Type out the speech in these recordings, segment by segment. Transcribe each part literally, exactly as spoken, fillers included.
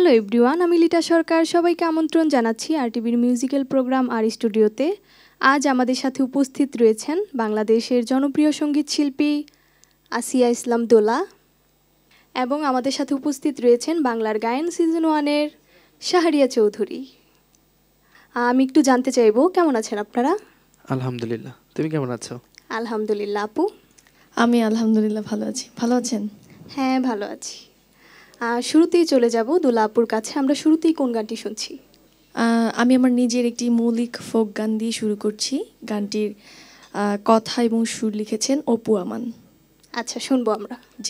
Hello everyone, আমি লিটা সরকার। সবাইকে আমন্ত্রণ জানাচ্ছি আরটিভির মিউজিক্যাল প্রোগ্রাম আর স্টুডিওতে। আজ আমাদের সাথে উপস্থিত রয়েছেন বাংলাদেশের জনপ্রিয় সঙ্গীত শিল্পী আসিয়া ইসলাম দোলা এবং আমাদের সাথে উপস্থিত রয়েছেন বাংলার গায়ন সিজন ওয়ানের শাহরিয়া চৌধুরী। আমি একটু জানতে চাইবো, কেমন আছেন আপনারা? আলহামদুলিল্লাহ, তুমি কেমন আছো? আলহামদুলিল্লাহ আপু। আমি আলহামদুলিল্লাহ ভালো আছি। ভালো আছেন? হ্যাঁ ভালো আছি। শুরুতেই চলে যাব দোলা আপুর কাছে। আমরা শুরুতেই কোন গানটি শুনছি? আমি আমার নিজের একটি মৌলিক ফোক গান দিয়ে শুরু করছি। গানটির কথা এবং সুর লিখেছেন অপু আমান। আচ্ছা, শুনবো আমরা। জি।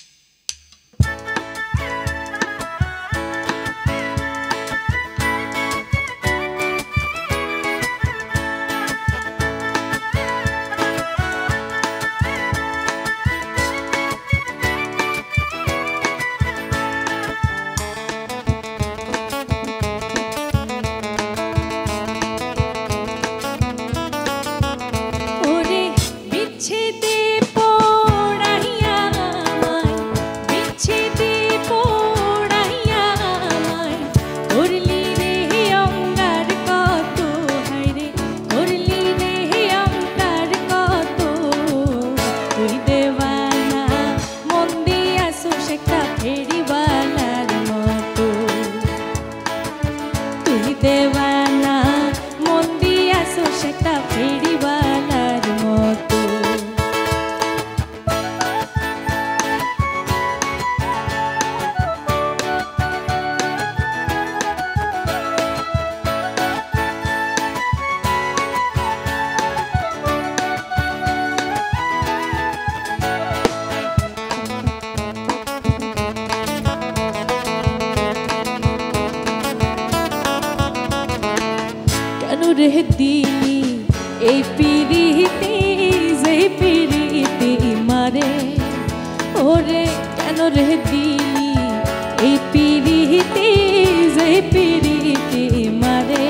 এই পিরিতি যে পিরিতি মারে ওরে, কেন রে দিলি এই পিরিতি যে পিরিতি মারে।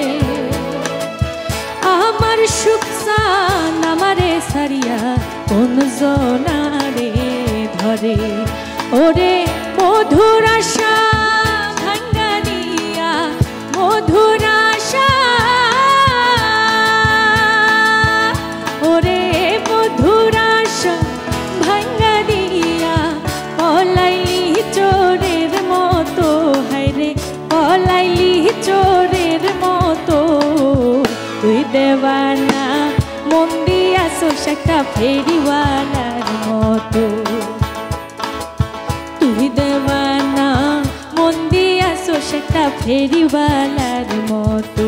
আমার সুখসান আমারে সারিয়া কোন জনারে ধরে ওরে, মধুর আশা ভাঙ্গা দিয়া মধুর আশা ওরে, মধুর আশা ভাঙ্গা দিয়া পলাইলি চোরের মতো। হায়রে পলাইলি চোরের মতো, তুই দেওয়ানা মন দিয়াছোস একটা ফেরিওয়ালার মতো। তুই দেওয়ানা মন দিয়াছোস একটা ফেরিওয়ালার মতো।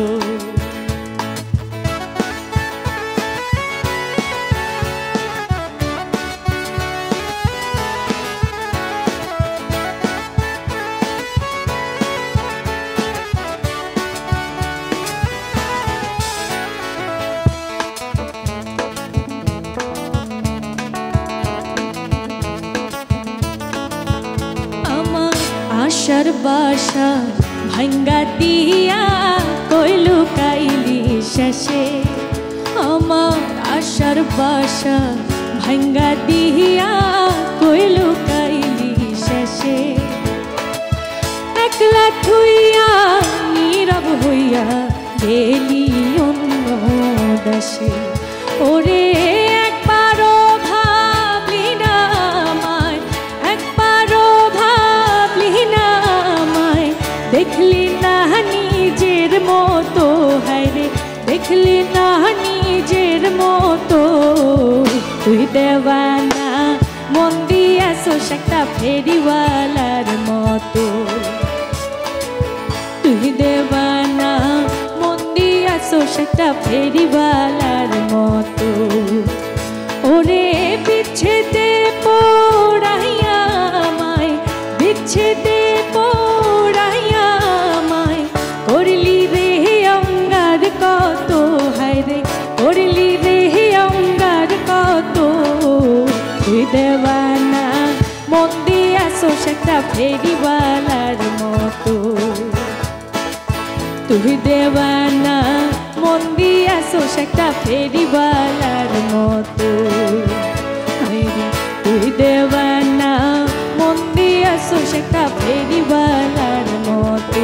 আশার বাসা ভাঙ্গা দিয়া কই লুকাইলি শেষে, আমার আশার বাসা ভাঙ্গা দিয়া কই লুকাইলি শেষে। একলা থুইয়া নীরব হইয়া গেলি অন্য দেশে ওরে, একবারও ভাবলি না আমায়, একবারও ভাবলি না আমায়, দেখলি না নিজের মতো। হায়রে দেখলি না নিজের মতো, তুই দেওয়ানা মন দিয়াছোস একটা ফেরিওয়ালার মতো। তুই দেওয়ানা মন দিয়াছোস একটা ফেরিওয়ালার মতো। ওরে বিচ্ছেদে পোড়াইয়া আমায়, বিচ্ছেদে পোড়াইয়া আমায় করলি রে অঙ্গার কত। হায়রে করলি রে অঙ্গার কত, তুই দেওয়ানা মন দিয়াছোস একটা ফেরিওয়ালার মতো। তুই দেওয়ানা মন দিয়াছোস একটা ফেরিওয়ালার মতো। তুই দেওয়ানা মন দিয়াছোস একটা ফেরিওয়ালার মতো।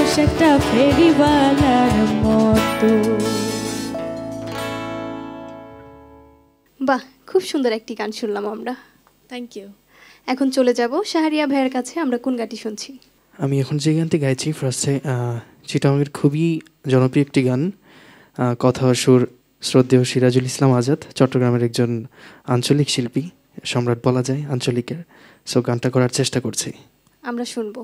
মানুষ একটা ফেরিওয়ালার মতো। বাহ, খুব সুন্দর একটি গান শুনলাম আমরা। Thank you. এখন চলে যাব শাহরিয়া ভাইয়ের কাছে। আমরা কোন গানটি শুনছি? আমি এখন যে গানটি গাইছি ফার্স্টে চিটাগংয়ের খুবই জনপ্রিয় একটি গান, কথা ও সুর শ্রদ্ধেয় সিরাজুল ইসলাম আজাদ, চট্টগ্রামের একজন আঞ্চলিক শিল্পী, সম্রাট বলা যায় আঞ্চলিকের। সো গানটা করার চেষ্টা করছি, আমরা শুনবো।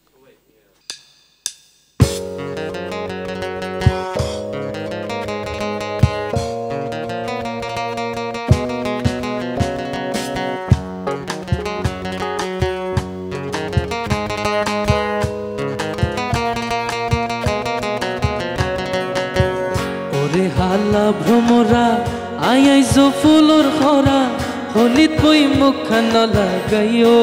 হালা ভ্রমরা আইয়াইছো ফুলর খরা, হলিত বই মুখখান লাগাইও,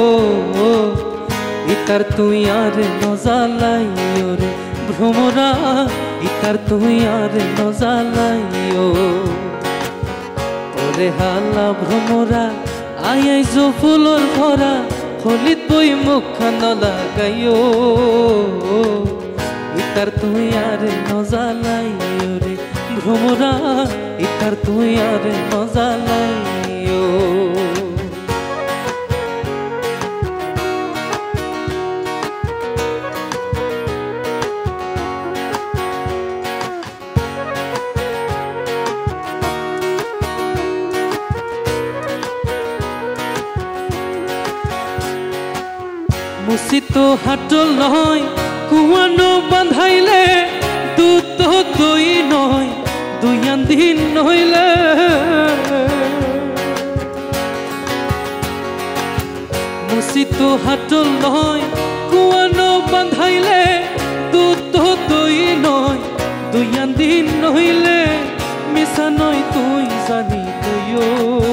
ইতার তুই আর নজালাইও রে ভ্রমরা, ইতার তুই আর নজালাইও। ওরে হালা ভ্রমরা আইয়াইছো ফুলর খরা, হলিত বই মুখখান লাগাইও, ইতার তুই আর নজালাইও রে ভ্রমরা, ইতার তুই আর নজালাইও। মুসিত হাটল নয় কুয়ানো বাঁধাইলে, দুধ তো দই নয় দুইয়ান দিন নইলে, মুসিত হাটল নয় কুয়ানো বাঁধাইলে, দুধ তো দই নয় দুইয়ান দিন নইলে, মিশা নয় তুই জানি তুইও,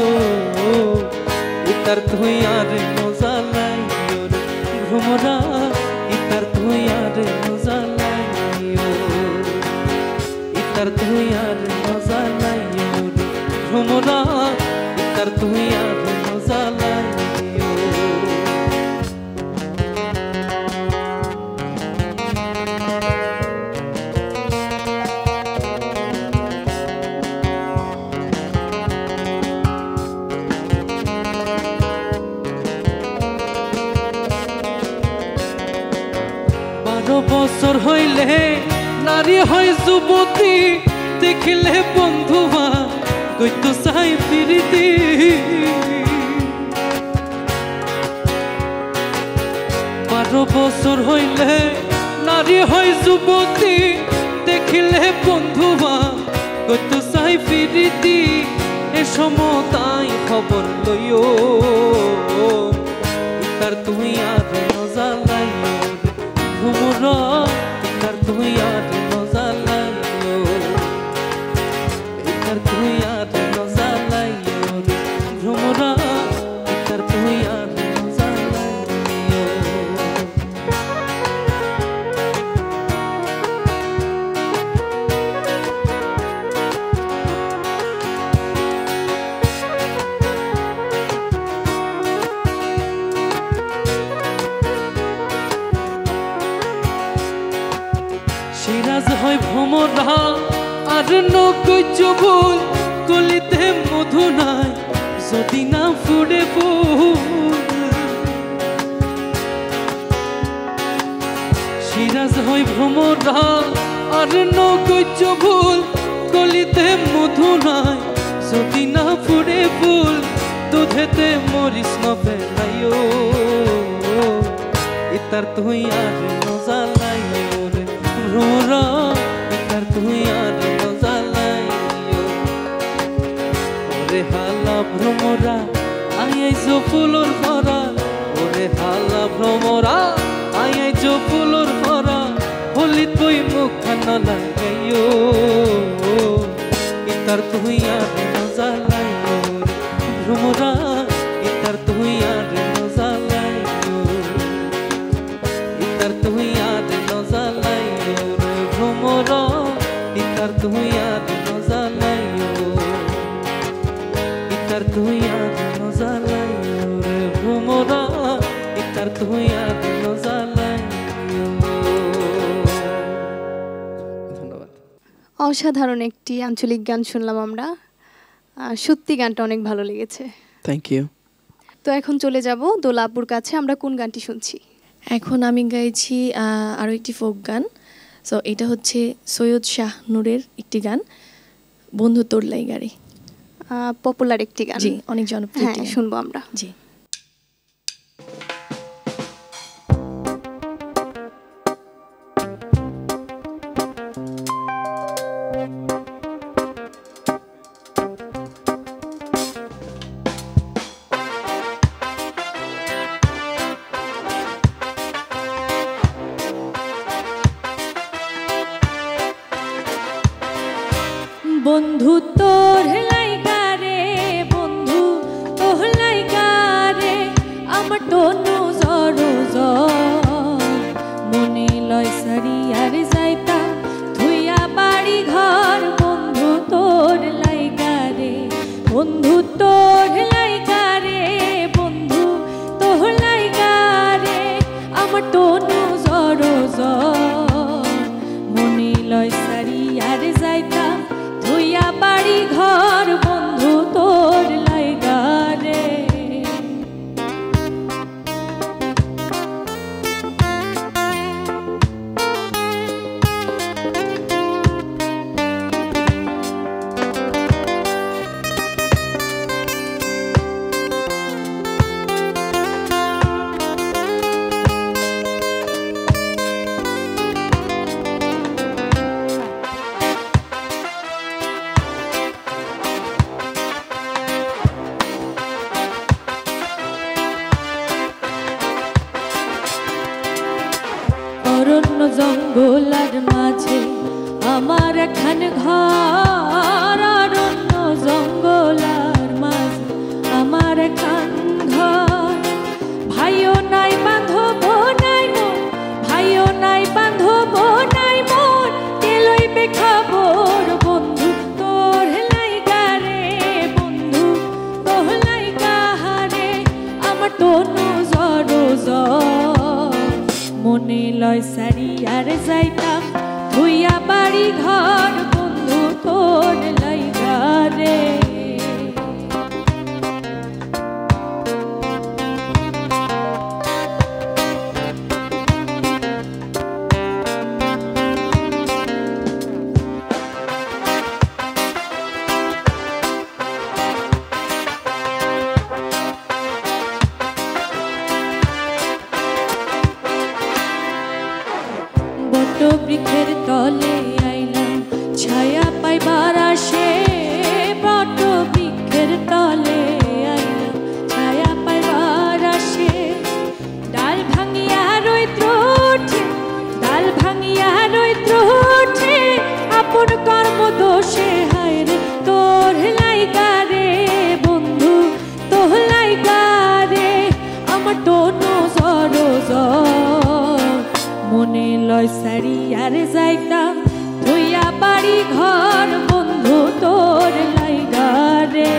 ইতার তুই আর নজালাইও রে ভ্রমরা, ইতার তুই আর নজালাইও, ইতার তুই আর নজালাইও রে ভ্রমরা, ইতার তুই আর নজালাইও। বারো বছর হইলে নারী হয় যুবতী, দেখিলে বন্ধুবা কইতো চাই প্রীতি, বারো বছর হইলে নারী হয় যুবতী, দেখিলে বন্ধুবা কইতো চাই প্রীতি, এ সমতাই খবর লইও, ইতার তুই আর নজালাইও রে ভ্রমরা, ইতার তুই আর নজালাইও, ইতার তুই আর নজালাইও রে ভ্রমরা, ইতার তুই আর নজালাইও। সিরাজ হয় ভ্রমরা আর নকইচ ভুল, কলিতে মধু নাই যদি না ফুড়ে ফুল, সিরাজ হয় ভ্রমরা আর নকইচ ভুল, কলিতে মধু নাই যদি না ফুড়ে ফুল, দুধেতে মরিস না ফেলাইও, ইতার তুই আর নজালাইও রে ভ্রমরা, ইতার তুই আর নজালাইও। ওরে হালা ভ্রমরা আইয়াইছো ফুলর ভরা, ওরে হালা ভ্রমরা আইয়াইছো ফুলর ভরা, হলি তুই মুখখান লাগাইও, ইতার তুই আর নজালাইও রে ভ্রমরা, ইতার তুই আর নজালাইও, ইতার তুই আর নজালাইও রে ভ্রমরা, ইতার তুই আর নজালাইও, ইতার তুই আর নজালাইও রে ভ্রমরা, ইতার তুই আর নজালাইও। অসাধারণ একটি আঞ্চলিক গান শুনলাম আমরা। আহ, সত্যি গানটা অনেক ভালো লেগেছে। Thank you. তো এখন চলে যাব দোলা আপুর কাছে। আমরা কোন গানটি শুনছি? এখন আমি গাইছি আহ, আরও একটি ফোক গান। সো এটা হচ্ছে সৈয়দ শাহ নূরের একটি গান, বন্ধু তোর লাইগারে। পপুলার একটি গান, জি, অনেক জনপ্রিয় হ্যাঁ, একটি গান। শুনবো আমরা। জি। বন্ধু তোর লাইগারে, বন্ধু তোর লাইগারে, আমার টনু জড়ো জড়, মনে লয় সারি আর যাইতা ধুইয়া বাড়ি ঘর। বন্ধু তোর লাইগারে, বন্ধু তোর লাইগারে, বন্ধু তোর লাইগারে, আমার টনু জড়ো জড়, মনে লয় সারি আর যাইতা ধুইয়া বাড়ি ঘর। বন্ধু তোর লাইগারে। অরণ্য জঙ্গলার মাঝে আমার একখান ঘর, অরণ্য জঙ্গলার মাঝে আমার একখান ঘর। ভাইও নাই বান্ধব নাই মন, ভাইও নাই বান্ধব নাই মন, কে লইবে খবর। বন্ধু তোর লাইগারে, বন্ধু তোর লাইগারে, আমার তনু জড়ো জড়, মনে লয় সারি আর যাইতাম ধুইয়া বাড়ি ঘর। বন্ধু তোর লাইগারে। বৃক্ষের তলে আইলাম ছায়া পাইবার আসে, বট বৃক্ষের তলে আইলাম ছায়া পাইবার আসে। ডাল ভাঙিয়া রৈদ্র ওঠে, ডাল ভাঙিয়া রৈদ্র ওঠে, আপন কর্ম দোষে হায় রে তোর লাইগারে। বন্ধু তোর লাইগারে, আমার টনু জড়ো জড়, মনে লয় সারি আর যাইতাম ধুইয়া বাড়ি ঘর। বন্ধু তোর লাইগারে।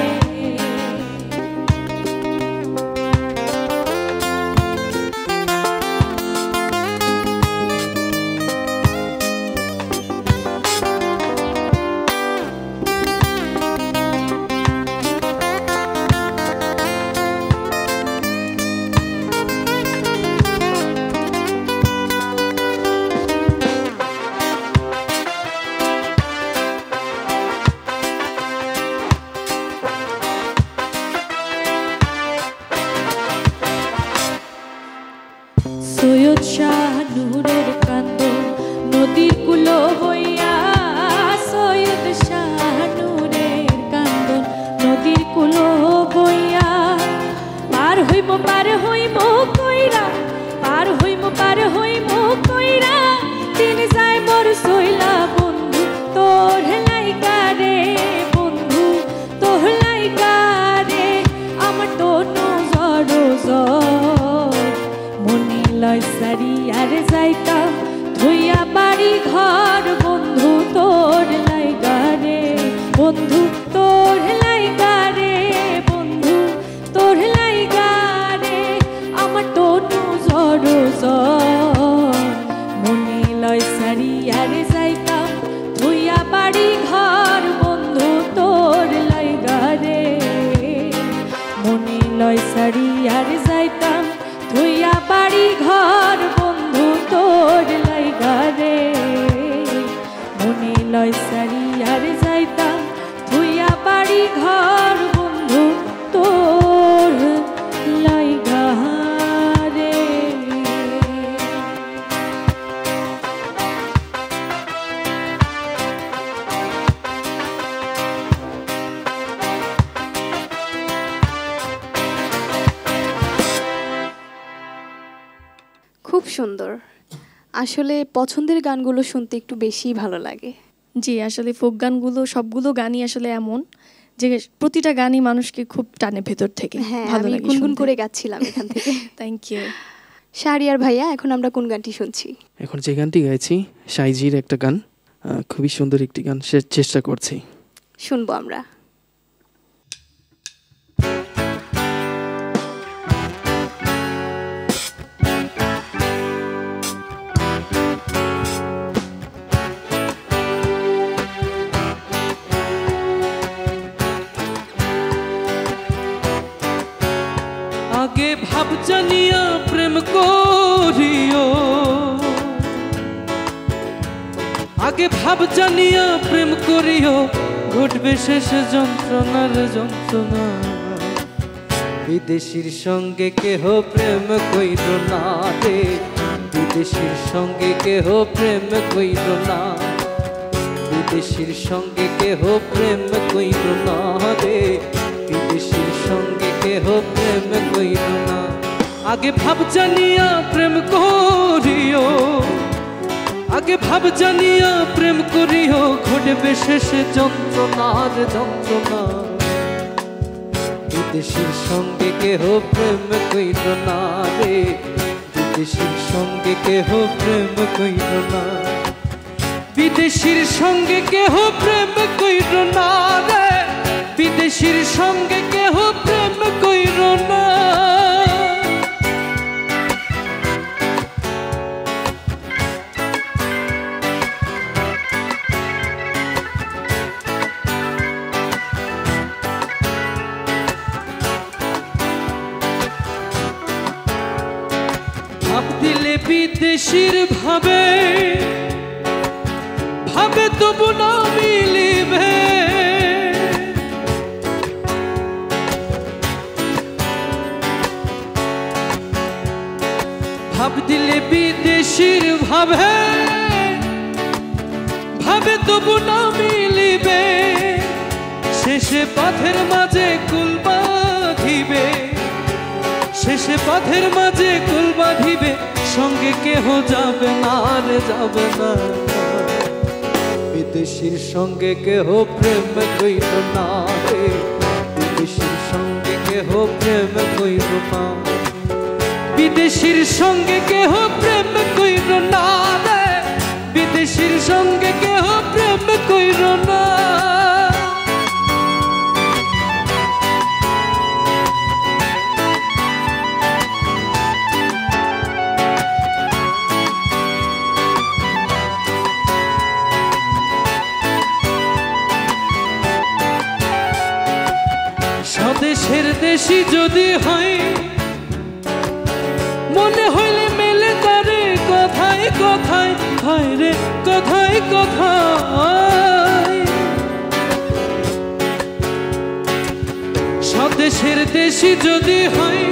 সৈয়দ শাহ নূরের কান্দন নদীর কুলো বইয়া, সৈয়দ শাহ নূরের কান্দন নদীর কুলো বইয়া। পার হইম পার হইম কইরা, পার হইম পার হইম কইরা, দিন যায় মোর সইলা। বন্ধু তোর লাইগারে, বন্ধু তোর লাইগারে, আমার টনু জড়ো জড়, মনে লয় সারি আর যাইতাম ধুইয়া বাড়ি ঘর। বন্ধু তোর লাইগারে, বন্ধু তোর লাইগারে, বন্ধু তোর লাইগারে, আমার টনু জড়ো জড়, মনে লয় সারি আর যাইতাম ধুইয়া থুইয়া বাড়ি ঘর বন্ধু তোর লাইগা রে মনে লয় সারি আর যাইতাম থুইয়া বাড়ি ঘর বন্ধু তোর লাইগা রে মনে লয় সারি আর যাইতাম থুইয়া বাড়ি ঘর বন্ধু তোর লাইগা রে। খুব সুন্দর। আসলে পছন্দের গানগুলো শুনতে একটু বেশিই ভালো লাগে। জি, আসলে ফোক গানগুলো সবগুলো গানই আসলে এমন যে প্রতিটা গানই মানুষকে খুব টানে ভেতর থেকে। হ্যাঁ, ভালো আমি লাগে গুনগুন শুনতে। করে গাচ্ছিলাম এখান থেকে। Thank you. শাহরিয়ার ভাইয়া, এখন আমরা কোন গানটি শুনছি? এখন যে গানটি গাইছি সাইজির একটা গান, আহ, খুবই সুন্দর একটি গান, সে চেষ্টা করছি। শুনবো আমরা। আগে ভাব জানিয়া প্রেম করিও আগে ভাব জানিয়া প্রেম করিও ঘটবে শেষ যন্ত্রণার যন্ত্রণা বিদেশির সঙ্গে কেহ প্রেম কইর না রে বিদেশির সঙ্গে কেহ প্রেম কইর না বিদেশির সঙ্গে কেহ প্রেম কইর না রে বিদেশির সঙ্গে কেহ প্রেম কইর না আগে ভাব জানিয়া প্রেম করিও আগে ভাব জানিয়া প্রেম করিও ঘটবে শেষে যন্ত্রণার যন্ত্রণা বিদেশির সঙ্গে কেহ প্রেম কইর না রে বিদেশির সঙ্গে কেহ প্রেম কইর না বিদেশির সঙ্গে কেহ প্রেম কইর না রে বিদেশির সঙ্গে কেহ প্রেম কইর না ভাব দিলে বিদেশির ভাবে ভাবে তবু না মিলিবে ভাব দিলে বিদেশির ভাবে ভাবে তবু না মিলিবে শেষে পথের মাঝে কুল বাঁধিবে শেষে পথের মাঝে কুল বাঁধিবে সঙ্গে কেহ যাবে না রে যাবে না বিদেশির সঙ্গে কেহ প্রেম কইর না রে বিদেশির সঙ্গে কেহ প্রেম কইর না বিদেশির সঙ্গে কেহ প্রেম কইর না রে বিদেশির সঙ্গে কেহ প্রেম কইর না স্বদেশের দেশি যদি হয় মনে হইলে মেলে তারে কথায় কথায় হায় রে কথায় কথায় স্বদেশের দেশি যদি হয়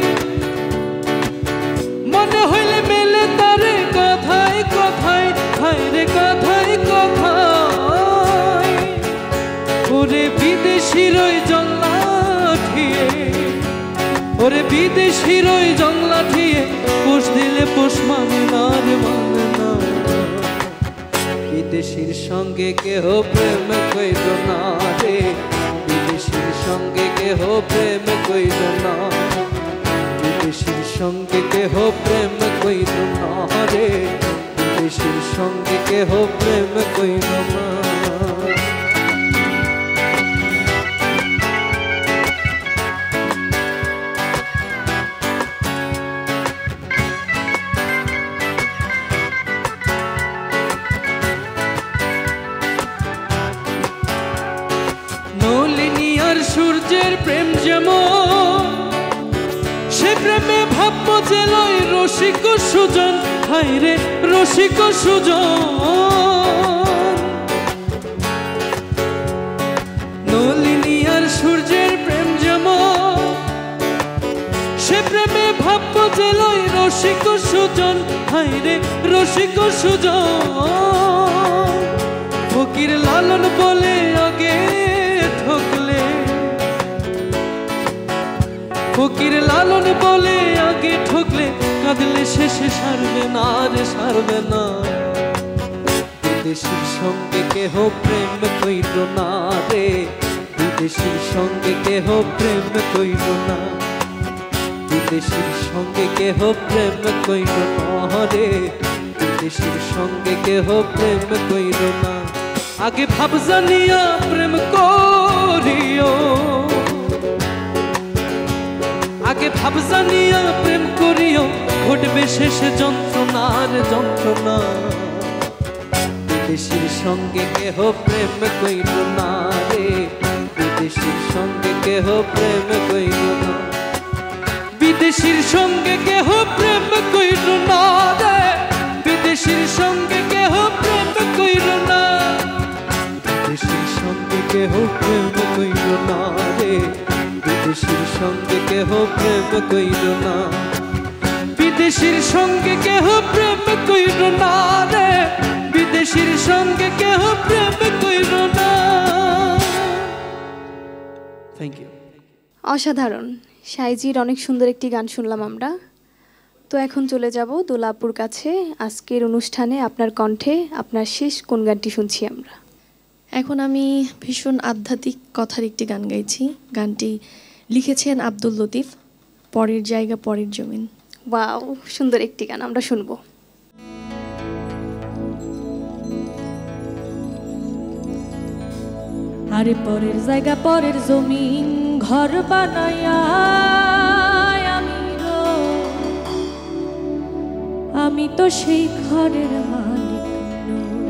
মনে হইলে মেলে তারে কথায় কথায় হায় রে কথায় কথায় ওরে বিদেশির ওই জল্লা ওরে বিদেশির ওই জংলা ঠিয়ে পোষ দিলে পোষ মানে না রে মানে না বিদেশির সঙ্গে কেহ প্রেম কইর না রে বিদেশির সঙ্গে কেহ প্রেম কইর না বিদেশির সঙ্গে কেহ প্রেম কইর না রে বিদেশির সঙ্গে কেহ প্রেম কইর না সূর্যের প্রেম যেমন সে প্রেমে ভাবব যে লয় রসিক সুজন হায় রে রসিক সুজন নলিনী আর সূর্যের প্রেম যেমন সে প্রেমে ভাবব যে লয় রসিক সুজন হায় রে রসিক সুজন ফকির লালন বলে আগে ঠকলে ফকির লালন বলে আগে ঠকলে কাঁদলে শেষে সারবে না রে সারবে না বিদেশির সঙ্গে কেহ প্রেম কইল না রে বিদেশির সঙ্গে কেহ প্রেম কইল না বিদেশির সঙ্গে কেহ প্রেম কইল না রে বিদেশির সঙ্গে কেহ প্রেম কইল না আগে ভাব জানিয়া প্রেম করিও আগে ভাব জানিয়া প্রেম করিও ঘটবে শেষে যন্ত্রণার যন্ত্রণা বিদেশির সঙ্গে কেহ প্রেম কইল না রে বিদেশির সঙ্গে কেহ প্রেম কইল না বিদেশির সঙ্গে কেহ প্রেম কইল না রে বিদেশির সঙ্গে কেহ প্রেম কইল না বিদেশির সঙ্গে কেহ প্রেম কইল না রে বিদেশির সঙ্গে কেহ প্রেম কইল না বিদেশির সঙ্গে কেহ প্রেম কইল না রে বিদেশির সঙ্গে কেহ প্রেম কইল না থ্যাংক ইউ অসাধারণ সাইজির অনেক সুন্দর একটি গান শুনলাম আমরা তো এখন চলে যাব দোলাপুর কাছে আজকের অনুষ্ঠানে আপনার কণ্ঠে আপনার শেষ কোন গানটি শুনছি আমরা এখন আমি ভীষণ আধ্যাত্মিক কথার একটি গান গাইছি গানটি লিখেছেন আব্দুল লতিফ পরের জায়গা পরের জমিন ওয়াও সুন্দর একটি গান আমরা শুনবো আরে পরের জায়গা পরের জমিন ঘর বানাইয়া আমি রই। আমি তো সেই ঘরের মালিক নই।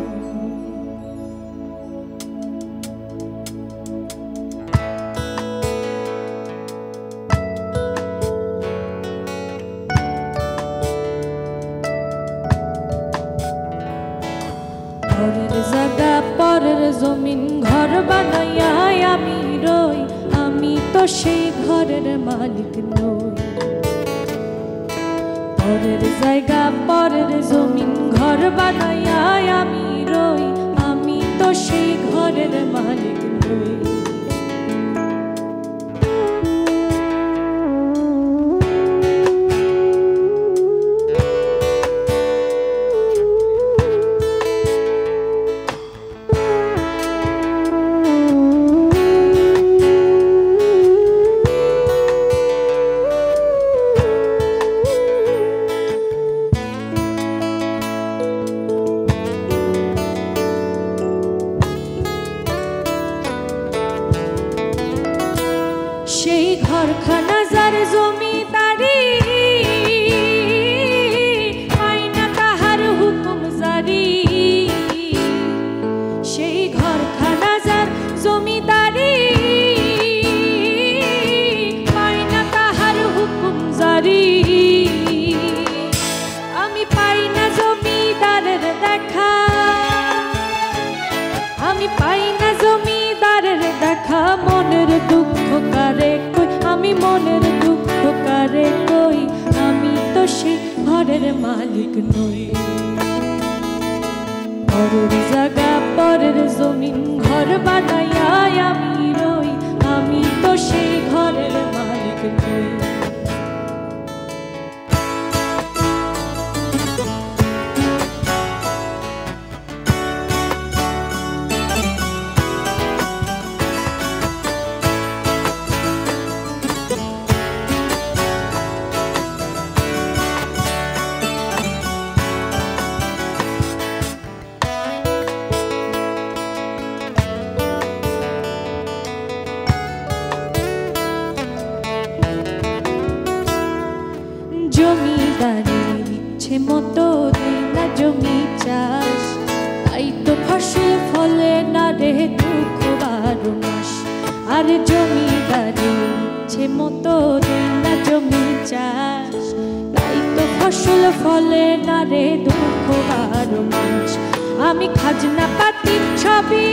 পরের জায়গা পরের জমিন ঘর বানাইয়া আমি রই। আমি তো সেই ঘরের মালিক নই। পরের জায়গা পরের জমিন ঘর বানাইয়া আমি রই। আমি তো সেই ঘরের মালিক নই। সেই ঘরখানা যার জমিদারি পাই না তাহার হুকুম জারি। সেই ঘরখানা যার জমিদারি পাই না তাহার হুকুম জারি। আমি পাই না জমিদারের দেখা আমি পাই না জমিদারের দেখা মনের দুঃখ কারে কই আমি মনের দুঃখ কারে কই আমি তো সেই ঘরের মালিক নই। পরের জায়গা পরের জমিন ঘর বানাইয়া আমি রই। আমি তো সেই ঘরের মালিক নই। আর জমিদারি ইচ্ছে মতো দেয় না জমি চাষ, তাই তো ফসল ফলে না রে দুঃখ আর মাস। আমি খাজনা পাতি ছবি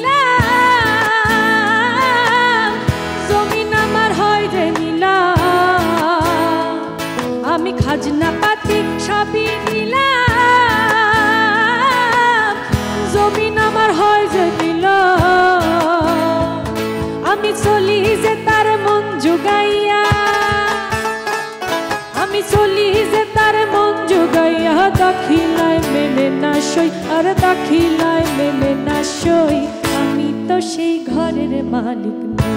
দিলাম, জমিন আমার হয় রে নিলাম। আমি খাজনা পাতি ছবি দিলাম, জমিন আমার হয় যে নিলাম। আমি চলি যে তার মন জুগাইয়া, আমি চলি যে তার মন জুগাইয়া, দাখিলায় মেলে না সই আর দাখিলায় মেলে না সই। আমি তো সেই ঘরের মালিক নই,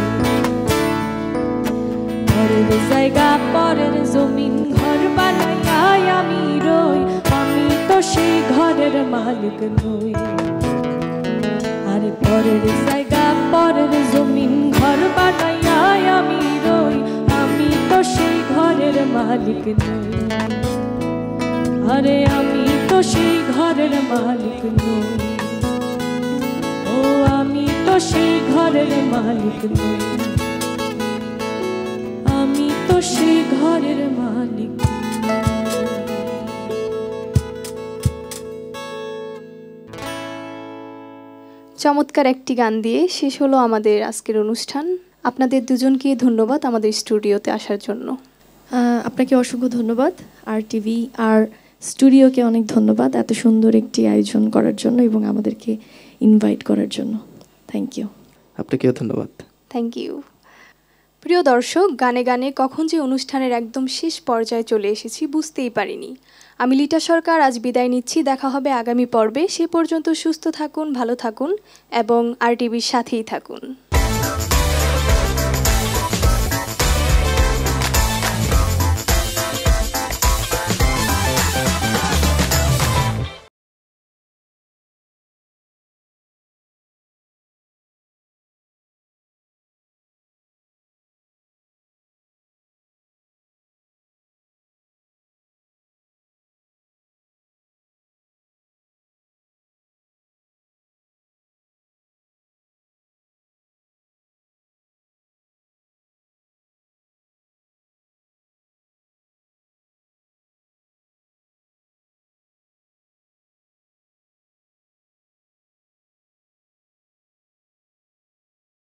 ঘরের জায়গা পরের জমিন ঘর বানাইয়া আমি রই। আমি তো সেই ঘরের মালিক নই, আরে পরের জায়গা পরের জমিন ঘর বানাইয়া আমি রই। আমি তো সেই ঘরের মালিক নই, আরে আমি তো সেই ঘরের মালিক নই। ও আমি তো সেই ঘরের মালিক নই, আমি তো সেই ঘরের মালিক। চমৎকার একটি গান দিয়ে শেষ হলো আমাদের আজকের অনুষ্ঠান। আপনাদের দুজনকে ধন্যবাদ আমাদের স্টুডিওতে আসার জন্য। আপনাকে অসংখ্য ধন্যবাদ, আর টিভি আর স্টুডিওকে অনেক ধন্যবাদ এত সুন্দর একটি আয়োজন করার জন্য এবং আমাদেরকে ইনভাইট করার জন্য। Thank you. আপনাকেও ধন্যবাদ। Thank you. প্রিয় দর্শক, গানে গানে কখন যে অনুষ্ঠানের একদম শেষ পর্যায়ে চলে এসেছি বুঝতেই পারিনি। আমি লিটা সরকার আজ বিদায় নিচ্ছি। দেখা হবে আগামী পর্বে। সে পর্যন্ত সুস্থ থাকুন, ভালো থাকুন এবং আর টিভির সাথেই থাকুন।